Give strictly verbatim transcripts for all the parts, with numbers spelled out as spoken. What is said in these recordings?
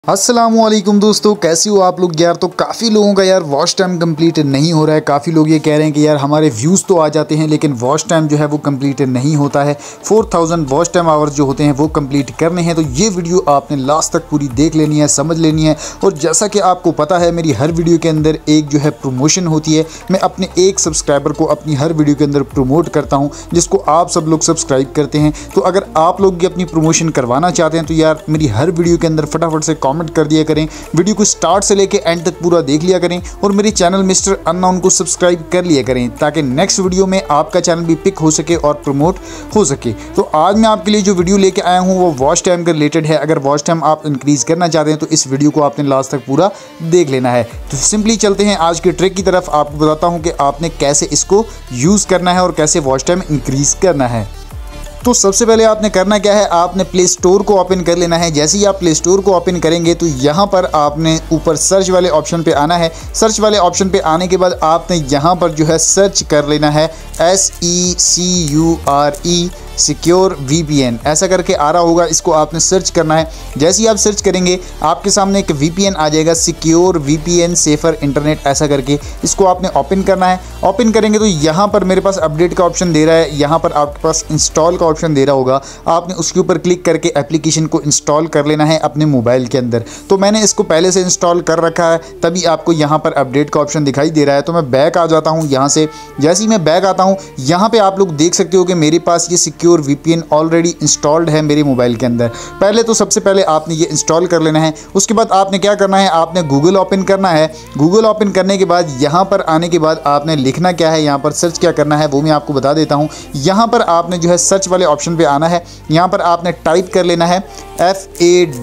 अस्सलामुअलैकुम दोस्तों, कैसे हो आप लोग। यार तो काफ़ी लोगों का यार वॉच टाइम कंप्लीट नहीं हो रहा है। काफ़ी लोग ये कह रहे हैं कि यार हमारे व्यूज़ तो आ जाते हैं लेकिन वॉच टाइम जो है वो कंप्लीट नहीं होता है। Four thousand watch time hours जो होते हैं वो कंप्लीट करने हैं। तो ये वीडियो आपने लास्ट तक पूरी देख लेनी है, समझ लेनी है। और जैसा कि आपको पता है मेरी हर वीडियो के अंदर एक जो है प्रमोशन होती है। मैं अपने एक सब्सक्राइबर को अपनी हर वीडियो के अंदर प्रमोट करता हूँ जिसको आप सब लोग सब्सक्राइब करते हैं। तो अगर आप लोग भी अपनी प्रमोशन करवाना चाहते हैं तो यार मेरी हर वीडियो के अंदर फटाफट से कमेंट कर दिया करें, वीडियो को स्टार्ट से लेके एंड तक पूरा देख लिया करें और मेरे चैनल मिस्टर अननोन को सब्सक्राइब कर लिया करें ताकि नेक्स्ट वीडियो में आपका चैनल भी पिक हो सके और प्रमोट हो सके। तो आज मैं आपके लिए जो वीडियो लेके आया हूं वो वॉच टाइम के रिलेटेड है। अगर वॉच टाइम आप इंक्रीज करना चाहते हैं तो इस वीडियो को आपने लास्ट तक पूरा देख लेना है। तो सिंपली चलते हैं आज के ट्रिक की तरफ। आपको बताता हूं कि आपने कैसे इसको यूज़ करना है और कैसे वॉच टाइम इंक्रीज करना है। तो सबसे पहले आपने करना क्या है, आपने प्ले स्टोर को ओपन कर लेना है। जैसे ही आप प्ले स्टोर को ओपन करेंगे तो यहाँ पर आपने ऊपर सर्च वाले ऑप्शन पे आना है। सर्च वाले ऑप्शन पे आने के बाद आपने यहाँ पर जो है सर्च कर लेना है S E C U R E secure V P N, ऐसा करके आ रहा होगा। इसको आपने सर्च करना है। जैसे ही आप सर्च करेंगे आपके सामने एक वी पी एन आ जाएगा, secure V P N safer internet, ऐसा करके इसको आपने ओपन करना है। ओपन करेंगे तो यहाँ पर मेरे पास अपडेट का ऑप्शन दे रहा है, यहाँ पर आपके पास इंस्टॉल का ऑप्शन दे रहा होगा। आपने उसके ऊपर क्लिक करके एप्लीकेशन को इंस्टॉल कर लेना है अपने मोबाइल के अंदर। तो मैंने इसको पहले से इंस्टॉल कर रखा है तभी आपको यहाँ पर अपडेट का ऑप्शन दिखाई दे रहा है। तो मैं बैक आ जाता हूँ यहाँ से। जैसे ही मैं बैक आता हूँ यहाँ पर आप लोग देख सकते हो कि मेरे पास ये secure V P N already installed है मेरे मोबाइल के अंदर। पहले तो सबसे पहले आपने ये इंस्टॉल कर लेना है। उसके बाद आपने क्या करना है, आपने गूगल ओपन करना है। गूगल ओपन करने के बाद यहाँ पर आने के बाद आपने लिखना क्या है, यहाँ पर सर्च क्या करना है वो मैं आपको बता देता हूँ। यहाँ पर आपने जो है सर्च वाले ऑप्शन पे आना है। यहाँ पर आपने टाइप कर लेना है F A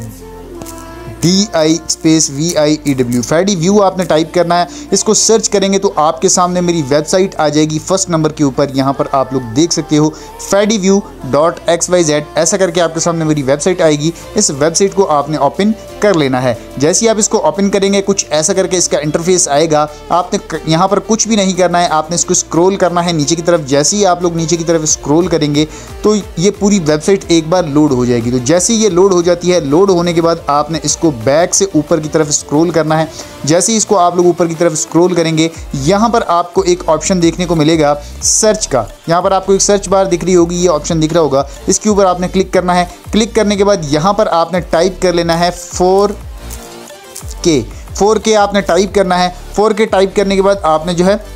D I space V I E W, Fadi view आपने टाइप करना है। इसको सर्च करेंगे तो आपके सामने मेरी वेबसाइट आ जाएगी फर्स्ट नंबर के ऊपर। यहाँ पर आप लोग देख सकते हो Fadi view dot X Y Z, ऐसा करके आपके सामने मेरी वेबसाइट आएगी। इस वेबसाइट को आपने ओपन कर लेना है। जैसे ही आप इसको ओपन करेंगे कुछ ऐसा करके इसका इंटरफेस आएगा। आपने यहाँ पर कुछ भी नहीं करना है, आपने इसको स्क्रॉल करना है नीचे की तरफ। जैसे ही आप लोग नीचे की तरफ स्क्रॉल करेंगे तो ये पूरी वेबसाइट एक बार लोड हो जाएगी। तो जैसे ही ये लोड हो जाती है, लोड होने के बाद आपने इसको बैक से ऊपर की तरफ स्क्रॉल करना है। जैसे ही इसको आप लोग ऊपर की तरफ स्क्रॉल करेंगे यहाँ पर आपको एक ऑप्शन देखने को मिलेगा सर्च का। यहाँ पर आपको एक सर्च बार दिख रही होगी, ये ऑप्शन दिख रहा होगा। इसके ऊपर आपने क्लिक करना है। क्लिक करने के बाद यहाँ पर आपने टाइप कर लेना है फोर के। फोर के आपने टाइप करना है। फोर के टाइप करने के बाद आपने जो है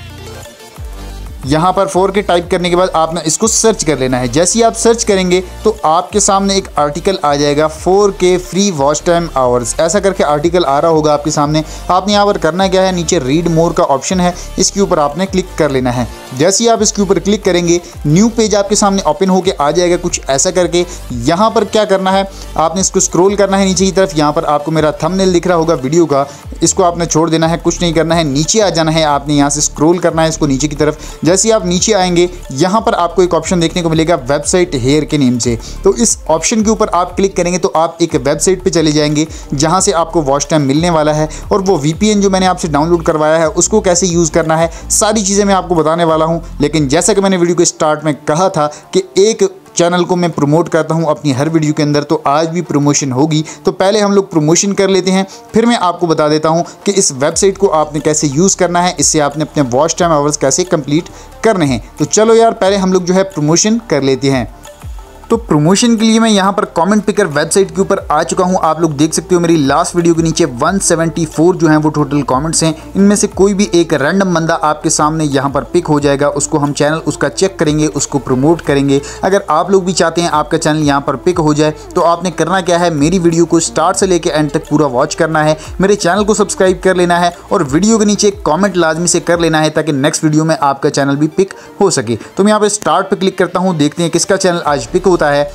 यहाँ पर फोर के टाइप करने के बाद आपने इसको सर्च कर लेना है। जैसे ही आप सर्च करेंगे तो आपके सामने एक आर्टिकल आ जाएगा फोर के फ्री वॉच टाइम आवर्स, ऐसा करके आर्टिकल आ रहा होगा आपके सामने। आपने यहाँ पर करना क्या है, नीचे रीड मोर का ऑप्शन है, इसके ऊपर आपने क्लिक कर लेना है। जैसे ही आप इसके ऊपर क्लिक करेंगे न्यू पेज आपके सामने ओपन होकर आ जाएगा कुछ ऐसा करके। यहाँ पर क्या करना है, आपने इसको स्क्रॉल करना है नीचे की तरफ। यहाँ पर आपको मेरा थंबनेल दिख रहा होगा वीडियो का, इसको आपने छोड़ देना है, कुछ नहीं करना है, नीचे आ जाना है। आपने यहाँ से स्क्रॉल करना है इसको नीचे की तरफ। जैसे ही आप नीचे आएंगे यहाँ पर आपको एक ऑप्शन देखने को मिलेगा वेबसाइट हेयर के नेम से। तो इस ऑप्शन के ऊपर आप क्लिक करेंगे तो आप एक वेबसाइट पे चले जाएंगे जहाँ से आपको वॉच टाइम मिलने वाला है। और वो वी पी एन जो मैंने आपसे डाउनलोड करवाया है उसको कैसे यूज़ करना है सारी चीज़ें मैं आपको बताने वाला हूँ। लेकिन जैसा कि मैंने वीडियो के स्टार्ट में कहा था कि एक चैनल को मैं प्रमोट करता हूं अपनी हर वीडियो के अंदर, तो आज भी प्रमोशन होगी। तो पहले हम लोग प्रमोशन कर लेते हैं, फिर मैं आपको बता देता हूं कि इस वेबसाइट को आपने कैसे यूज़ करना है, इससे आपने अपने वॉच टाइम आवर्स कैसे कंप्लीट करने हैं। तो चलो यार पहले हम लोग जो है प्रमोशन कर लेते हैं। तो प्रमोशन के लिए मैं यहाँ पर कमेंट पिकर वेबसाइट के ऊपर आ चुका हूँ। आप लोग देख सकते हो मेरी लास्ट वीडियो के नीचे एक सौ चौहत्तर जो हैं वो टोटल कमेंट्स हैं। इनमें से कोई भी एक रैंडम बंदा आपके सामने यहाँ पर पिक हो जाएगा। उसको हम चैनल उसका चेक करेंगे, उसको प्रमोट करेंगे। अगर आप लोग भी चाहते हैं आपका चैनल यहाँ पर पिक हो जाए तो आपने करना क्या है, मेरी वीडियो को स्टार्ट से लेकर एंड तक पूरा वॉच करना है, मेरे चैनल को सब्सक्राइब कर लेना है और वीडियो के नीचे कॉमेंट लाजमी से कर लेना है ताकि नेक्स्ट वीडियो में आपका चैनल भी पिक हो सके। तो मैं यहाँ पर स्टार्ट पर क्लिक करता हूँ, देखते हैं किसका चैनल आज पिक होता है।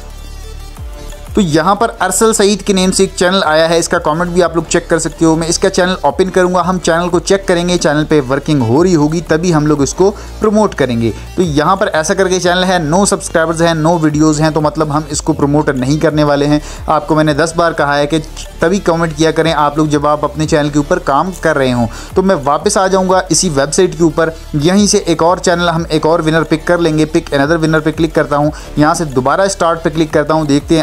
तो यहाँ पर अरसल सईद के नेम से एक चैनल आया है, इसका कमेंट भी आप लोग चेक कर सकते हो। मैं इसका चैनल ओपन करूँगा, हम चैनल को चेक करेंगे, चैनल पे वर्किंग हो रही होगी तभी हम लोग इसको प्रमोट करेंगे। तो यहाँ पर ऐसा करके चैनल है, नो सब्सक्राइबर्स हैं, नो वीडियोज़ हैं, तो मतलब हम इसको प्रमोट नहीं करने वाले हैं। आपको मैंने दस बार कहा है कि तभी कमेंट किया करें आप लोग जब आप अपने चैनल के ऊपर काम कर रहे हों। तो मैं वापस आ जाऊँगा इसी वेबसाइट के ऊपर, यहीं से एक और चैनल हम एक और विनर पिक कर लेंगे। पिक अनदर विनर पे क्लिक करता हूँ, यहाँ से दोबारा स्टार्ट पे क्लिक करता हूँ, देखते हैं अब किसका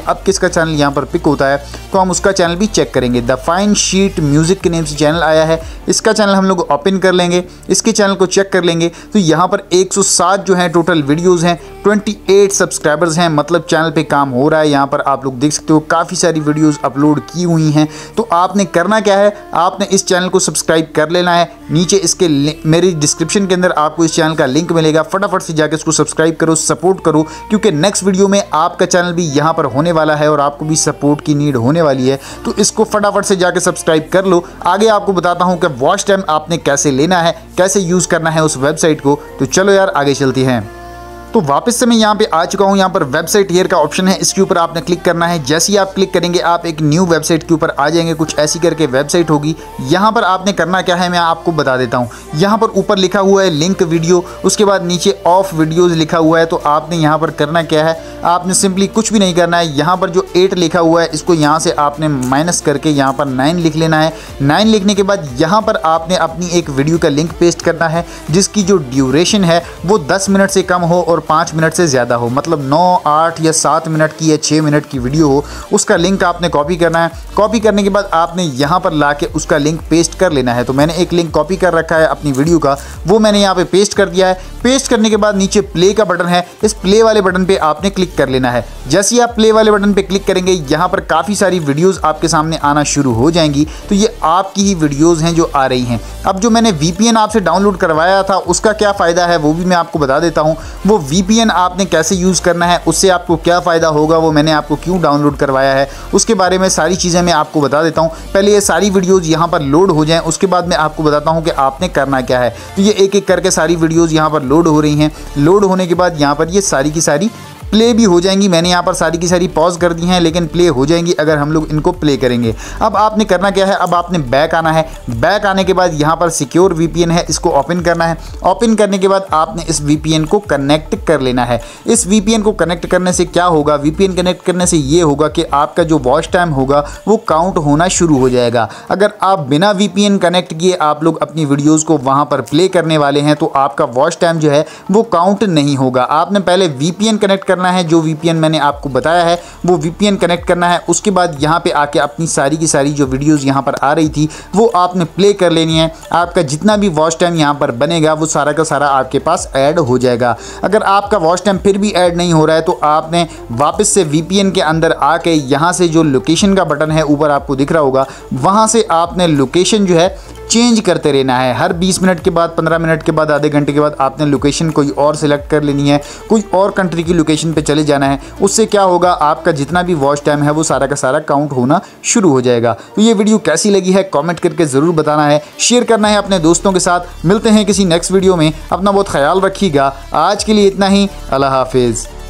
का चैनल यहाँ पर पिक होता है तो हम उसका चैनल भी चेक करेंगे। द फाइन शीट म्यूजिक के नेम से चैनल आया है, इसका चैनल हम लोग ओपन कर लेंगे, इसके चैनल को चेक कर लेंगे तो यहाँ पर एक सौ सात जो है टोटल वीडियोस हैं, अट्ठाईस सब्सक्राइबर्स हैं, मतलब चैनल पे काम हो रहा है। यहाँ पर आप लोग देख सकते हो काफ़ी सारी वीडियोस अपलोड की हुई हैं। तो आपने करना क्या है, आपने इस चैनल को सब्सक्राइब कर लेना है। नीचे इसके मेरी डिस्क्रिप्शन के अंदर आपको इस चैनल का लिंक मिलेगा, फटाफट से जाकर इसको सब्सक्राइब करो, सपोर्ट करो, क्योंकि नेक्स्ट वीडियो में आपका चैनल भी यहाँ पर होने वाला है और आपको भी सपोर्ट की नीड होने वाली है। तो इसको फटाफट से जाकर सब्सक्राइब कर लो। आगे आपको बताता हूँ कि वॉच टाइम आपने कैसे लेना है, कैसे यूज़ करना है उस वेबसाइट को। तो चलो यार आगे चलते हैं। तो वापस से मैं यहाँ पे आ चुका हूँ। यहाँ पर वेबसाइट हियर का ऑप्शन है, इसके ऊपर आपने क्लिक करना है। जैसे ही आप क्लिक करेंगे आप एक न्यू वेबसाइट के ऊपर आ जाएंगे, कुछ ऐसी करके वेबसाइट होगी। यहाँ पर आपने करना क्या है मैं आपको बता देता हूँ। यहाँ पर ऊपर लिखा हुआ है लिंक वीडियो, उसके बाद नीचे ऑफ वीडियोज़ लिखा हुआ है। तो आपने यहाँ पर करना क्या है, आपने सिंपली कुछ भी नहीं करना है। यहाँ पर जो एट लिखा हुआ है इसको यहाँ से आपने माइनस करके यहाँ पर नाइन लिख लेना है। नाइन लिखने के बाद यहाँ पर आपने अपनी एक वीडियो का लिंक पेस्ट करना है जिसकी जो ड्यूरेशन है वो दस मिनट से कम हो और पाँच मिनट से ज़्यादा हो, मतलब नौ आठ या सात मिनट की या छः मिनट की वीडियो हो। उसका लिंक आपने कॉपी करना है। कॉपी करने के बाद आपने यहाँ पर ला के उसका लिंक पेस्ट कर लेना है। तो मैंने एक लिंक कॉपी कर रखा है अपनी वीडियो का, वो मैंने यहाँ पे पेस्ट कर दिया है। पेस्ट करने के बाद नीचे प्ले का बटन है, इस प्ले वाले बटन पे आपने क्लिक कर लेना है। जैसे ही आप प्ले वाले बटन पे क्लिक करेंगे यहाँ पर काफ़ी सारी वीडियोज़ आपके सामने आना शुरू हो जाएंगी। तो ये आपकी ही वीडियोज़ हैं जो आ रही हैं। अब जो मैंने वी पी एन आपसे डाउनलोड करवाया था उसका क्या फ़ायदा है वो भी मैं आपको बता देता हूँ। वो वी पी एन आपने कैसे यूज़ करना है, उससे आपको क्या फ़ायदा होगा, वो मैंने आपको क्यों डाउनलोड करवाया है उसके बारे में सारी चीज़ें मैं आपको बता देता हूँ। पहले ये सारी वीडियोज़ यहाँ पर लोड हो जाएँ, उसके बाद मैं आपको बताता हूँ कि आपने करना क्या है। तो ये एक एक करके सारी वीडियोज़ यहाँ पर लोड हो रही हैं। लोड होने के बाद यहाँ पर ये सारी की सारी प्ले भी हो जाएंगी। मैंने यहाँ पर सारी की सारी पॉज कर दी हैं लेकिन प्ले हो जाएंगी अगर हम लोग इनको प्ले करेंगे। अब आपने करना क्या है, अब आपने बैक आना है। बैक आने के बाद यहाँ पर सिक्योर वी पी एन है, इसको ओपन करना है। ओपन करने के बाद आपने इस वी पी एन को कनेक्ट कर लेना है। इस वी पी एन को कनेक्ट करने से क्या होगा, वी पी एन कनेक्ट करने से ये होगा कि आपका जो वॉच टाइम होगा वो काउंट होना शुरू हो जाएगा। अगर आप बिना वी पी एन कनेक्ट किए आप लोग अपनी वीडियोज़ को वहाँ पर प्ले करने वाले हैं तो आपका वॉच टाइम जो है वो काउंट नहीं होगा। आपने पहले वी पी एन कनेक्ट करना है, जो वी पी एन मैंने आपको बताया है वो वी पी एन कनेक्ट करना है। उसके बाद यहाँ पे आके अपनी सारी की सारी जो वीडियोस यहाँ पर आ रही थी वो आपने प्ले कर लेनी है। आपका जितना भी वॉच टाइम यहाँ पर बनेगा वो सारा का सारा आपके पास ऐड हो जाएगा। अगर आपका वॉच टाइम फिर भी ऐड नहीं हो रहा है तो आपने वापस से वी पी एन के अंदर आके यहाँ से जो लोकेशन का बटन है ऊपर आपको दिख रहा होगा, वहाँ से आपने लोकेशन जो है चेंज करते रहना है। हर बीस मिनट के बाद, पंद्रह मिनट के बाद, आधे घंटे के बाद आपने लोकेशन कोई और सिलेक्ट कर लेनी है, कोई और कंट्री की लोकेशन पे चले जाना है। उससे क्या होगा, आपका जितना भी वॉच टाइम है वो सारा का सारा काउंट होना शुरू हो जाएगा। तो ये वीडियो कैसी लगी है कमेंट करके ज़रूर बताना है, शेयर करना है अपने दोस्तों के साथ। मिलते हैं किसी नेक्स्ट वीडियो में, अपना बहुत ख्याल रखिएगा। आज के लिए इतना ही, अल्लाह हाफिज़।